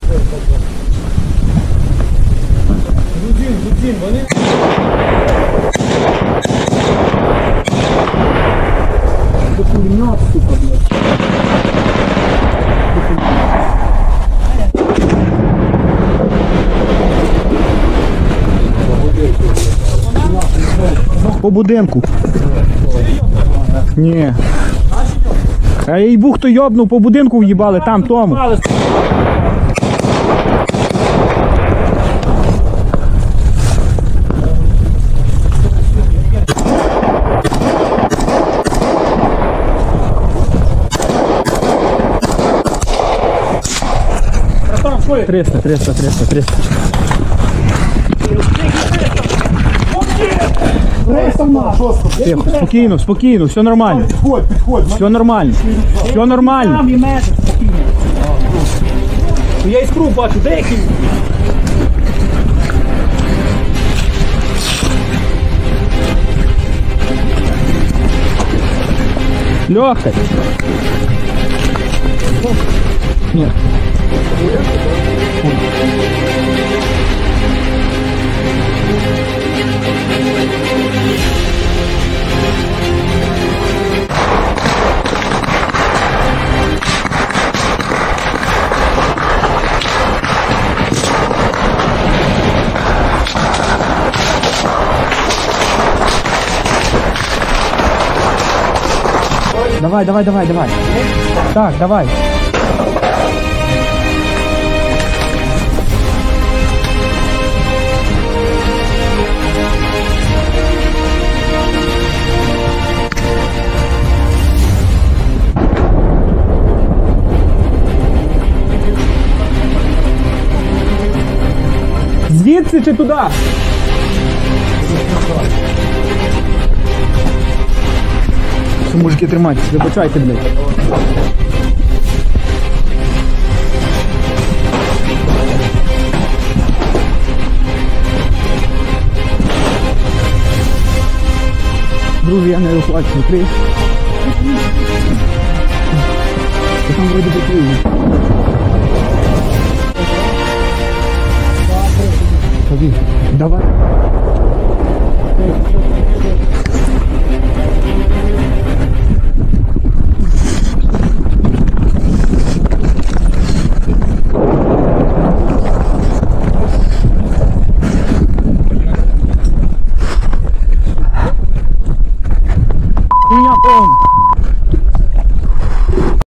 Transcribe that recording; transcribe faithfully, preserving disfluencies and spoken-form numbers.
Грузин, грузин, вони... Це пулемет, сука, блядь. По будинку. Ні. А їй бух хто йобнув, по будинку в'їбали, там, тому. триста, триста, триста, триста. Тихо, спокійно, спокійно, все нормально. Підходь, підходь. Все нормально. Все нормально. Там і метр спокійно. Я іскру бачу, деякий. Легкой. Нет. Давай, давай, давай, давай. Так, давай. Звідси чи туди? Все, мужики, тримайтесь, вибачайте, блядь. Друзі, я не оплачу, три. Там вроде бы три. Давай.